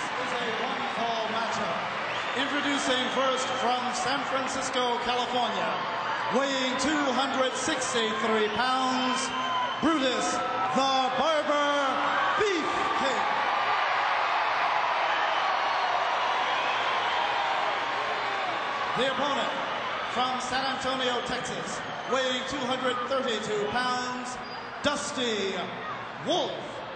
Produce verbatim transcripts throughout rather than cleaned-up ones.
is a one-fall matchup. Introducing first from San Francisco, California, weighing two hundred sixty-three pounds, Brutus the Barber Beefcake. The opponent from San Antonio, Texas, weighing two hundred thirty-two pounds, Dusty Wolfe.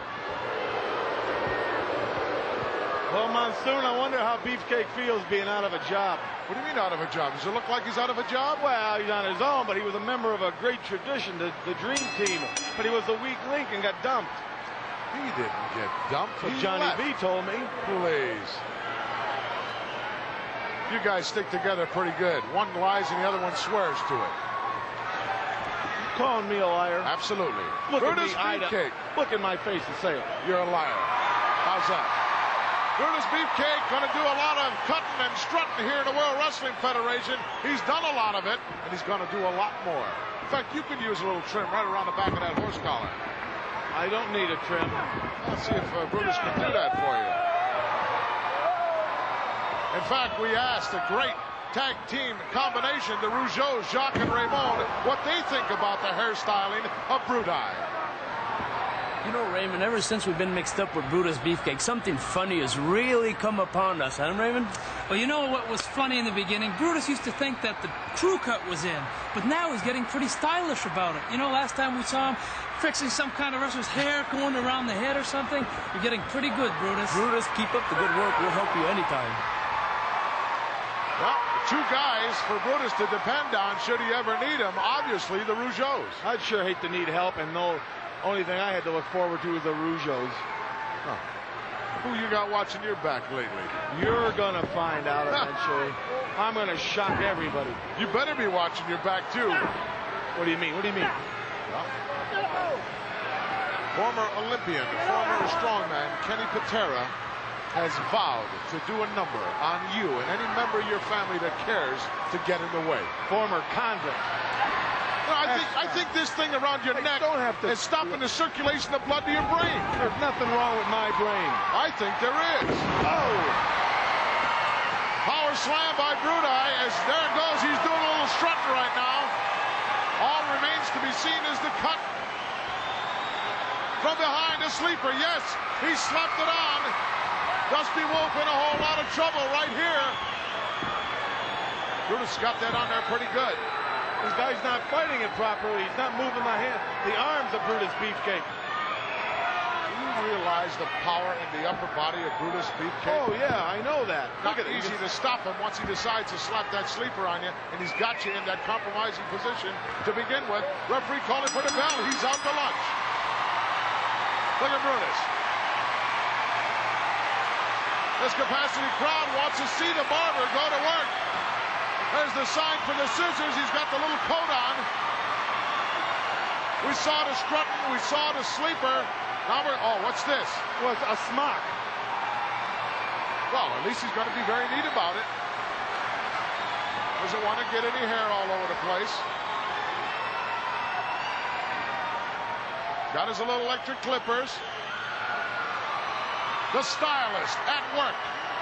Well, Monsoon, I wonder how Beefcake feels being out of a job. What do you mean out of a job? Does it look like he's out of a job? Well, he's on his own, but he was a member of a great tradition, the, the Dream Team. But he was the weak link and got dumped. He didn't get dumped. What He Johnny left. B told me. Please. You guys stick together pretty good. One lies and the other one swears to it. You calling me a liar? Absolutely. Look Brutus at me, Beefcake. Look in my face and say it. You're a liar. How's that? Brutus Beefcake going to do a lot of cutting and strutting here in the World Wrestling Federation. He's done a lot of it, and he's going to do a lot more. In fact, you could use a little trim right around the back of that horse collar. I don't need a trim. Let's see if uh, Brutus can do that for you. In fact, we asked a great tag team combination, the Rougeaus, Jacques and Raymond, what they think about the hairstyling of Brutus. You know, Raymond, ever since we've been mixed up with Brutus Beefcake, something funny has really come upon us, huh, Raymond? Well, you know what was funny in the beginning? Brutus used to think that the crew cut was in, but now he's getting pretty stylish about it. You know, last time we saw him fixing some kind of wrestler's hair going around the head or something. You're getting pretty good, Brutus. Brutus, keep up the good work. We'll help you anytime. Well, two guys for Brutus to depend on should he ever need him. Obviously, the Rougeaus. I'd sure hate to need help and know. Only thing I had to look forward to was the Rougeaus. Huh. Who you got watching your back lately? You're gonna find out eventually. I'm gonna shock everybody. You better be watching your back too. What do you mean? What do you mean? Well, former Olympian, former strongman Kenny Patera has vowed to do a number on you and any member of your family that cares to get in the way. Former convict. No, I think I think this thing around your Hey, neck don't have to is stopping the circulation of blood to your brain. There's nothing wrong with my brain. I think there is. Oh! Power slam by Brutus as there it goes. He's doing a little strutting right now. All remains to be seen is the cut. From behind, a sleeper. Yes, he slapped it on. Dusty Wolfe in a whole lot of trouble right here. Brutus got that on there pretty good. This guy's not fighting it properly. He's not moving my hand. The arms of Brutus Beefcake. Do you realize the power in the upper body of Brutus Beefcake? Oh, yeah, I know that. Not Look at easy it. to stop him once he decides to slap that sleeper on you, and he's got you in that compromising position to begin with. Referee calling for the bell. He's out to lunch. Look at Brutus. This capacity crowd wants to see the Barber go to work. There's the sign for the scissors. He's got the little coat on. We saw the strutting. We saw the sleeper. Now we're, oh, what's this? Well, it's a smock. Well, at least he's going to be very neat about it. Doesn't want to get any hair all over the place. Got his little electric clippers. The stylist at work.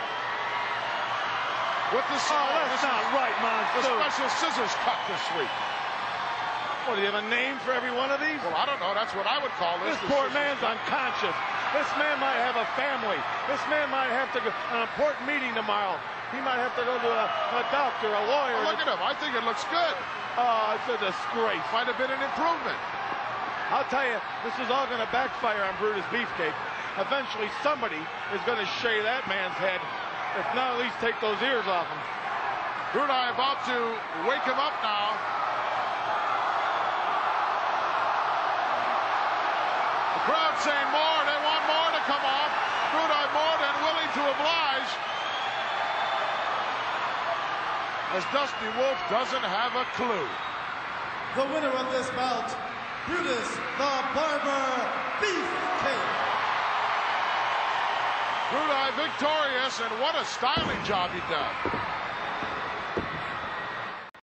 With the, Oh, that's not right, the Monsoon. special scissors cut this week. What, do you have a name for every one of these? Well, I don't know. That's what I would call this. This the poor scissors man's cut. unconscious. This man might have a family. This man might have to go an important meeting tomorrow. He might have to go to a, a doctor, a lawyer. Well, look at him. I think it looks good. Oh, it's a disgrace. Might have been an improvement. I'll tell you, this is all going to backfire on Brutus Beefcake. Eventually, somebody is going to shave that man's head. If not, at least take those ears off him. Brutus about to wake him up now. The crowd saying more. They want more to come off. Brutus more than willing to oblige. As Dusty Wolfe doesn't have a clue. The winner of this bout, Brutus the Barber Beefcake. Brutus victorious, and what a styling job he done.